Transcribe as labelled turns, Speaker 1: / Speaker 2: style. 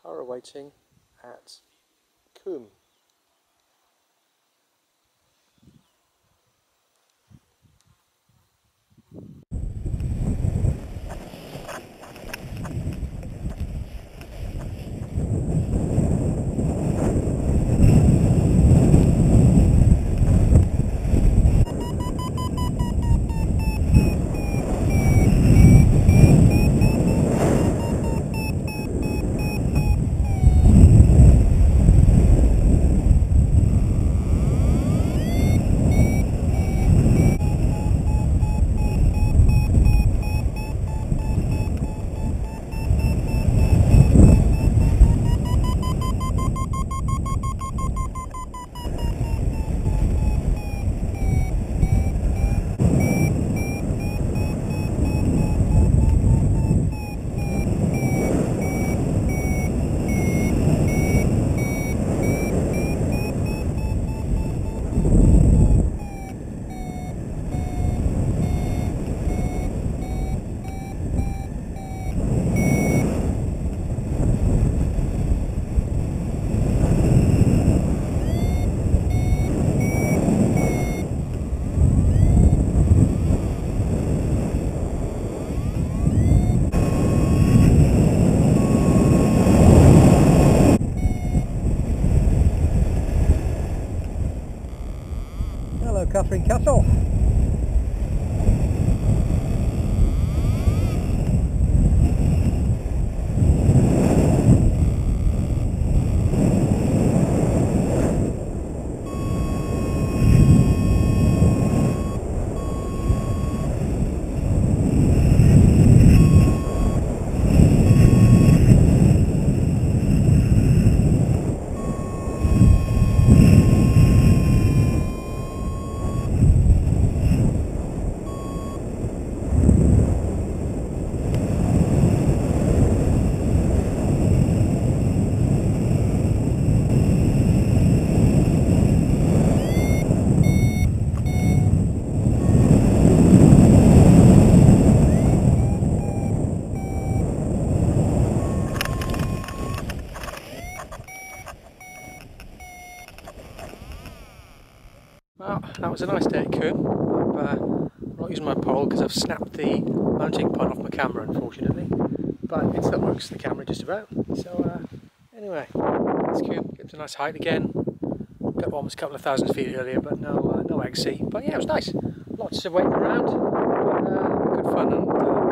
Speaker 1: parawaiting at Combe.
Speaker 2: Hello, Catherine Castle.
Speaker 1: Well, that was a nice day at Combe. I'm not using my pole because I've snapped the mounting point off my camera, unfortunately, but it still works, the camera just about. So anyway, it's Combe. It's a nice height again. Got almost a couple of thousand feet earlier, but no XC. But yeah, it was nice. Lots of waiting around, but good fun, and